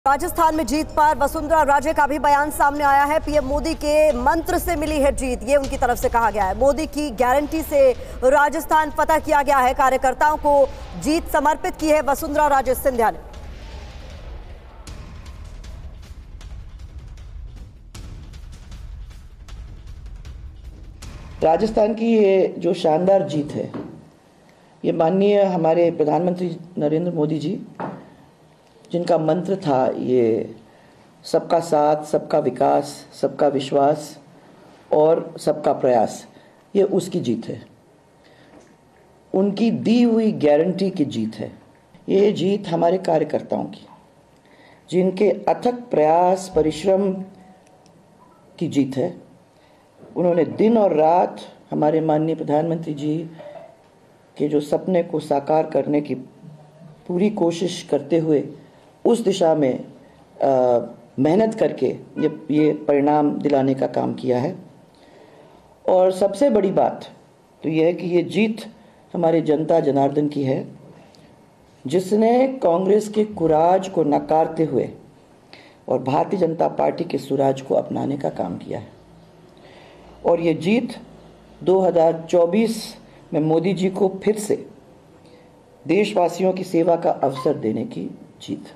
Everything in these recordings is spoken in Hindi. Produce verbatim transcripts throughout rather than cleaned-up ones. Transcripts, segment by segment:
राजस्थान में जीत पर वसुंधरा राजे का भी बयान सामने आया है। पीएम मोदी के मंत्र से मिली है जीत, ये उनकी तरफ से कहा गया है। मोदी की गारंटी से राजस्थान फतह किया गया है। कार्यकर्ताओं को जीत समर्पित की है वसुंधरा राजे सिंधिया ने। राजस्थान की ये जो शानदार जीत है, ये माननीय हमारे प्रधानमंत्री नरेंद्र मोदी जी, जिनका मंत्र था ये सबका साथ, सबका विकास, सबका विश्वास और सबका प्रयास, ये उसकी जीत है। उनकी दी हुई गारंटी की जीत है। ये जीत हमारे कार्यकर्ताओं की, जिनके अथक प्रयास परिश्रम की जीत है। उन्होंने दिन और रात हमारे माननीय प्रधानमंत्री जी के जो सपने को साकार करने की पूरी कोशिश करते हुए उस दिशा में मेहनत करके ये ये परिणाम दिलाने का काम किया है। और सबसे बड़ी बात तो ये है कि ये जीत हमारे जनता जनार्दन की है, जिसने कांग्रेस के कुराज को नकारते हुए और भारतीय जनता पार्टी के सुराज को अपनाने का काम किया है। और ये जीत दो हज़ार चौबीस में मोदी जी को फिर से देशवासियों की सेवा का अवसर देने की जीत।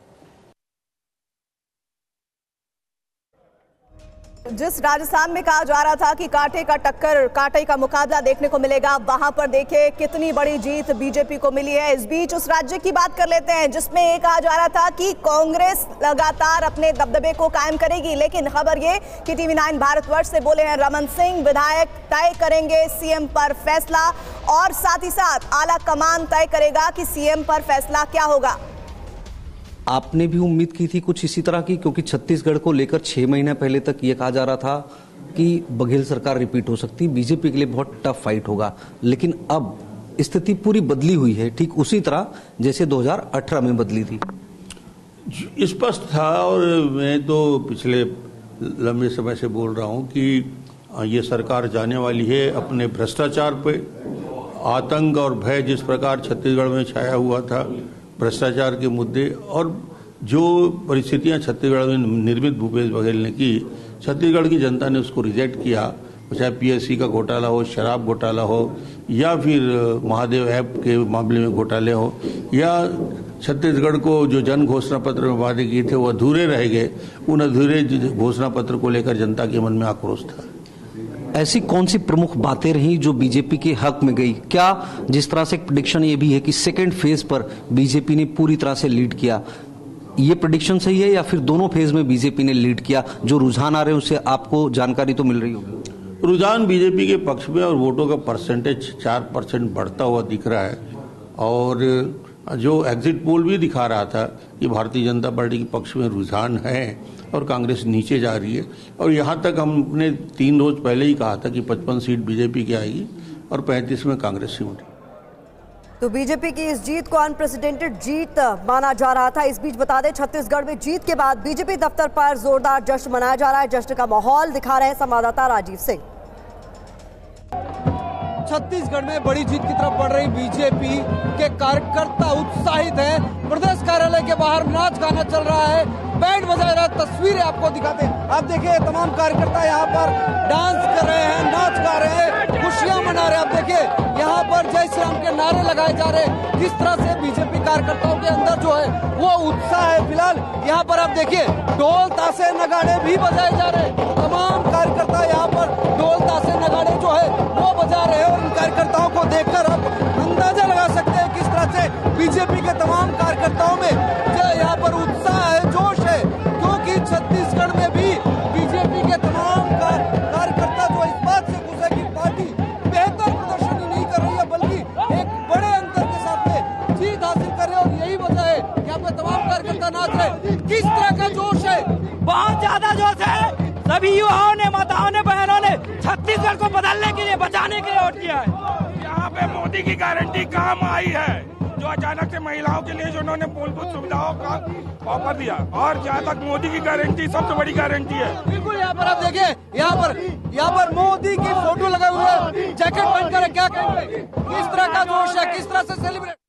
जिस राजस्थान में कहा जा रहा था कि कांटे का टक्कर, कांटे का मुकाबला देखने को मिलेगा, वहां पर देखिए कितनी बड़ी जीत बीजेपी को मिली है। इस बीच उस राज्य की बात कर लेते हैं जिसमें ये कहा जा रहा था कि कांग्रेस लगातार अपने दबदबे को कायम करेगी, लेकिन खबर ये कि टीवी नाइन भारतवर्ष से बोले हैं रमन सिंह, विधायक तय करेंगे सीएम पर फैसला, और साथ ही साथ आला कमान तय करेगा कि सीएम पर फैसला क्या होगा। आपने भी उम्मीद की थी कुछ इसी तरह की, क्योंकि छत्तीसगढ़ को लेकर छह महीने पहले तक ये कहा जा रहा था कि बघेल सरकार रिपीट हो सकती, बीजेपी के लिए बहुत टफ फाइट होगा, लेकिन अब स्थिति पूरी बदली हुई है, ठीक उसी तरह जैसे दो हज़ार अठारह में बदली थी। स्पष्ट था, और मैं तो पिछले लंबे समय से बोल रहा हूं कि ये सरकार जाने वाली है अपने भ्रष्टाचार पे। आतंक और भय जिस प्रकार छत्तीसगढ़ में छाया हुआ था, भ्रष्टाचार के मुद्दे और जो परिस्थितियां छत्तीसगढ़ में निर्मित भूपेश बघेल ने की, छत्तीसगढ़ की जनता ने उसको रिजेक्ट किया। चाहे पीएससी का घोटाला हो, शराब घोटाला हो, या फिर महादेव ऐप के मामले में घोटाले हो, या छत्तीसगढ़ को जो जन घोषणा पत्र में वादे किए थे वो अधूरे रह गए, उन अधूरे घोषणा पत्र को लेकर जनता के मन में आक्रोश था। ऐसी कौन सी प्रमुख बातें रही जो बीजेपी के हक में गई? क्या जिस तरह से प्रेडिक्शन ये भी है कि सेकेंड फेज पर बीजेपी ने पूरी तरह से लीड किया, ये प्रेडिक्शन सही है या फिर दोनों फेज में बीजेपी ने लीड किया? जो रुझान आ रहे हैं उससे आपको जानकारी तो मिल रही होगी। रुझान बीजेपी के पक्ष में और वोटों का परसेंटेज चार परसेंट बढ़ता हुआ दिख रहा है, और जो एग्जिट पोल भी दिखा रहा था कि भारतीय जनता पार्टी के पक्ष में रुझान है और कांग्रेस नीचे जा रही है। और यहाँ तक हमने तीन रोज पहले ही कहा था कि पचपन सीट बीजेपी की आएगी और पैंतीस में कांग्रेस सीट। तो बीजेपी की इस जीत को अनप्रेसिडेंटेड जीत माना जा रहा था। इस बीच बता दें, छत्तीसगढ़ में जीत के बाद बीजेपी दफ्तर पर जोरदार जश्न मनाया जा रहा है। जश्न का माहौल दिखा रहे हैं संवाददाता राजीव सिंह। छत्तीसगढ़ में बड़ी जीत की तरफ बढ़ रही बीजेपी के कार्यकर्ता उत्साहित हैं। प्रदेश कार्यालय के बाहर नाच गाना चल रहा है, बैंड बजा रहा है। तस्वीरें आपको दिखाते हैं। आप देखिए तमाम कार्यकर्ता यहाँ पर डांस कर रहे हैं, नाच गा रहे हैं, खुशियां मना रहे हैं। आप देखिए यहाँ पर जय श्री राम के नारे लगाए जा रहे हैं। किस तरह से बीजेपी कार्यकर्ताओं के अंदर जो है वो उत्साह है। फिलहाल यहाँ पर आप देखिए ढोल ताशे नगाड़े भी बजाए जा रहे हैं। तमाम कार्यकर्ता यहाँ पर ढोल ताशे नगाड़े जो है वो बजा रहे हैं, और इन कार्यकर्ताओं को देखकर आप अंदाजा लगा सकते हैं किस तरह से बीजेपी के तमाम कार्यकर्ताओं में यहाँ पर उत्साह है, जोश है, क्योंकि छत्तीसगढ़ में भी बीजेपी के तमाम कार्यकर्ता जो इस बात से खुश है कि पार्टी बेहतर प्रदर्शन ही नहीं कर रही है, बल्कि एक बड़े अंतर के साथ में जीत हासिल कर रहे हैं। और यही वजह है कि यहाँ पे तमाम कार्यकर्ता नाच रहे। किस तरह का जोश है, बहुत ज्यादा जोश है। सभी युवाओं ने, माताओं ने, बहनों ने छत्तीसगढ़ को बदलने के लिए, बचाने के लिए वोट किया है। यहाँ पे मोदी की गारंटी काम आई है, जो अचानक से महिलाओं के लिए जो उन्होंने मूलभूत सुविधाओं का ऑफर दिया, और जहाँ तक मोदी की गारंटी सबसे बड़ी गारंटी है। बिल्कुल यहाँ पर आप देखिए, यहाँ पर यहाँ पर मोदी की फोटो लगाई हुई है, जैकेट पहनकर। क्या कहेंगे, किस तरह का जोश है, किस तरह से सेलिब्रेट